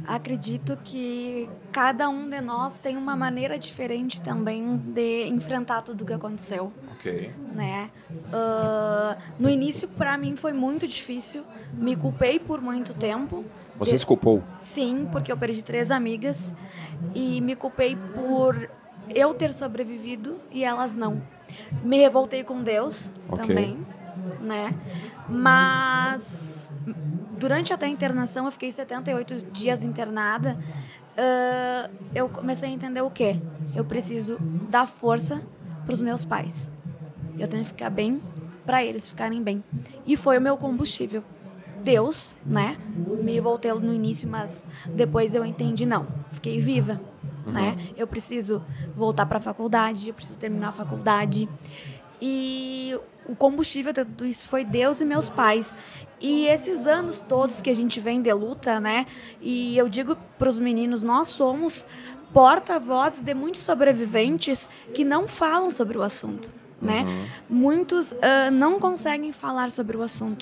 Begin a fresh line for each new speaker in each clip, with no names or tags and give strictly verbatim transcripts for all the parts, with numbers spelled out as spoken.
Acredito que cada um de nós tem uma maneira diferente também de enfrentar tudo o que aconteceu,
Ok.
né? Hã, no início, para mim, foi muito difícil. Me culpei por muito tempo.
Você
De
se culpou?
Sim, porque eu perdi três amigas e me culpei por eu ter sobrevivido e elas não. Me revoltei com Deus
Ok.
também, né? Mas durante até a internação, eu fiquei setenta e oito dias internada, hã, eu comecei a entender o quê? Eu preciso dar força para os meus pais. Eu tenho que ficar bem para eles ficarem bem. E foi o meu combustível. Deus, né? Me voltei no início, mas depois eu entendi, não, fiquei viva, né?
Uhum.
Eu preciso voltar para a faculdade, eu preciso terminar a faculdade. E o combustível de tudo isso foi Deus e meus pais. E esses anos todos que a gente vem de luta, né? E eu digo para os meninos, nós somos porta-vozes de muitos sobreviventes que não falam sobre o assunto, né?
Uhum.
Muitos uh, não conseguem falar sobre o assunto.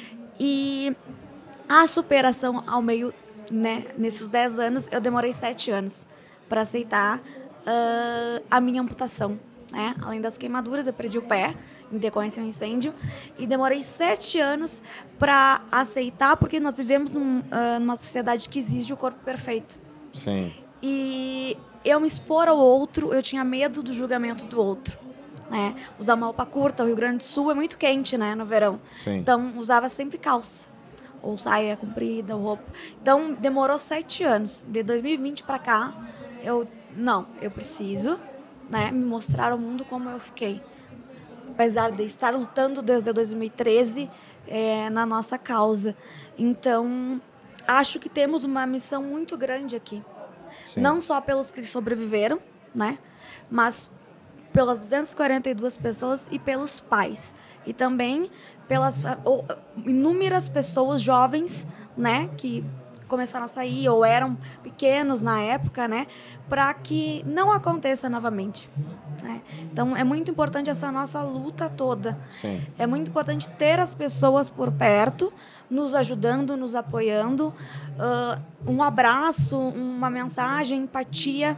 E a superação ao meio, né, nesses dez anos, eu demorei sete anos para aceitar uh, a minha amputação, né? Além das queimaduras, eu perdi o pé em decorrência de um incêndio e demorei sete anos para aceitar, porque nós vivemos num, uh, numa sociedade que exige o corpo perfeito.
Sim.
E eu me expor ao outro, eu tinha medo do julgamento do outro, né? Usar uma roupa curta, o Rio Grande do Sul é muito quente, né, no verão.
Sim.
Então, usava sempre calça, ou saia comprida, ou roupa. Então, demorou sete anos. De dois mil e vinte para cá, eu, não, eu preciso, né, me mostrar ao mundo como eu fiquei. Apesar de estar lutando desde dois mil e treze é, na nossa causa. Então, acho que temos uma missão muito grande aqui.
Sim.
Não só pelos que sobreviveram, né? Mas pelas duzentas e quarenta e duas pessoas e pelos pais. E também pelas ou, inúmeras pessoas jovens, né? Que começaram a sair ou eram pequenos na época, né? Para que não aconteça novamente. Né? Então, é muito importante essa nossa luta toda.
Sim.
É muito importante ter as pessoas por perto, nos ajudando, nos apoiando. Uh, um abraço, uma mensagem, empatia.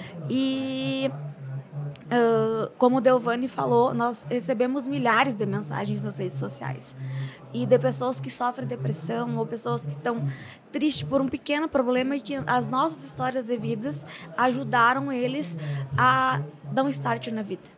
E, uh, como o Delvane falou, nós recebemos milhares de mensagens nas redes sociais. E de pessoas que sofrem depressão ou pessoas que estão tristes por um pequeno problema e que as nossas histórias de vidas ajudaram eles a dar um start na vida.